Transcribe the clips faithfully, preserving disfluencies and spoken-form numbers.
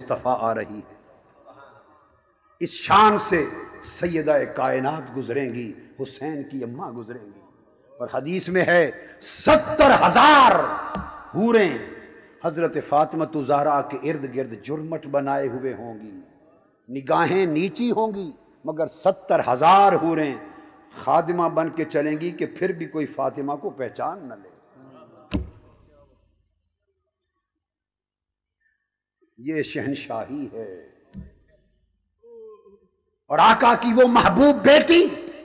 مصطفیٰ آ رہی ہے۔ اس شان سے سیدہ کائنات گزریں گی، حسین کی اماں گزریں گی۔ اور حدیث میں ہے ستر ہزار حوریں حضرت فاطمہ زہرا کے ارد گرد جرمٹ بنائے ہوئے ہوں گی، نگاہیں نیچی ہوں گی، مگر ستر ہزار حوریں خادمہ بن کے چلیں گی کہ پھر بھی کوئی فاطمہ کو پہچان نہ لے۔ یہ شہنشاہی ہے۔ اور آقا کی وہ محبوب بیٹی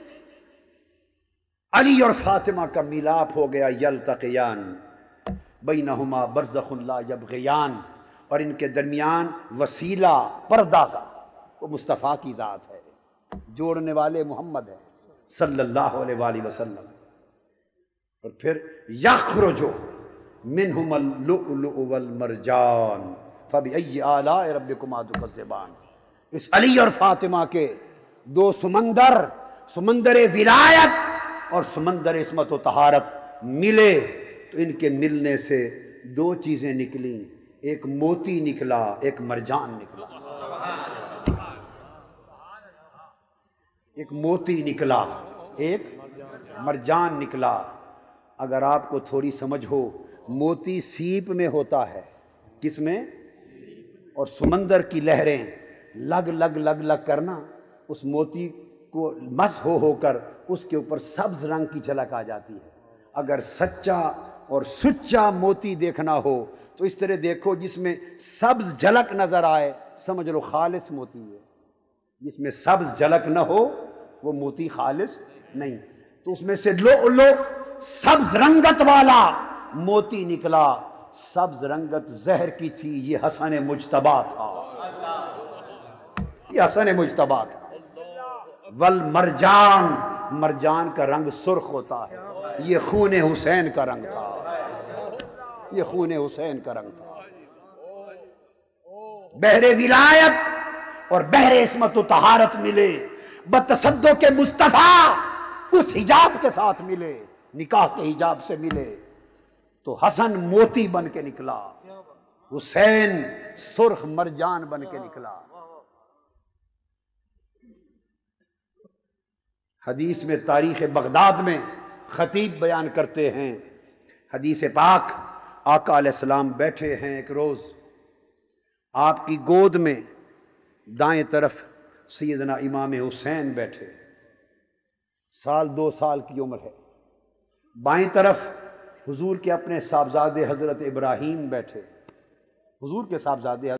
علی اور فاطمہ کا میلاپ ہو گیا، یلتقیان بینہما برزخ لا یبغیان، اور ان کے درمیان وسیلہ پردہ کا وہ مصطفیٰ کی ذات ہے، جوڑنے والے محمد ہیں صلی اللہ علیہ وآلہ وسلم۔ اور پھر یخرج منہما اللؤلؤ والمرجان فبأی آلاء ربکما تکذبان۔ اس علی اور فاطمہ کے دو سمندر، سمندر ولایت اور سمندر عصمت و طہارت ملے تو ان کے ملنے سے دو چیزیں نکلیں، ایک موتی نکلا، ایک مرجان نکلا۔ ایک موتی نکلا، ایک مرجان نکلا۔ اگر آپ کو تھوڑی سمجھ ہو، موتی سیپ میں ہوتا ہے، کس میں؟ اور سمندر کی لہریں لگ لگ لگ لگ کرنا اس موتی کو مس ہو ہو کر اس کے اوپر سبز رنگ کی جھلک آ جاتی ہے۔ اگر سچا اور سچا موتی دیکھنا ہو تو اس طرح دیکھو جس میں سبز جھلک نظر آئے، سمجھ لو خالص موتی ہے۔ جس میں سبز جھلک نہ ہو وہ موتی خالص نہیں۔ تو اس میں سے لؤلؤ سبز رنگت والا موتی نکلا، سبز رنگت زہر کی تھی، یہ حسن مجتبیٰ تھا، یہ حسن مجتبیٰ تھا۔ والمرجان، مرجان کا رنگ سرخ ہوتا ہے، یہ خون حسین کا رنگ تھا، یہ خون حسین کا رنگ تھا۔ بحر ولایت اور بحر عصمت و طہارت ملے، بتصدق مصطفیٰ اس حجاب کے ساتھ ملے، نکاح کے حجاب سے ملے تو حسن موتی بن کے نکلا، حسین سرخ مرجان بن کے نکلا۔ حدیث میں تاریخ بغداد میں خطیب بیان کرتے ہیں، حدیث پاک آقا علیہ السلام بیٹھے ہیں ایک روز، آپ کی گود میں دائیں طرف سیدنا امام حسین بیٹھے، سال دو سال کی عمر ہے، بائیں طرف حضور کے اپنے صاحبزادے حضرت ابراہیم بیٹھے، حضور کے صاحبزادے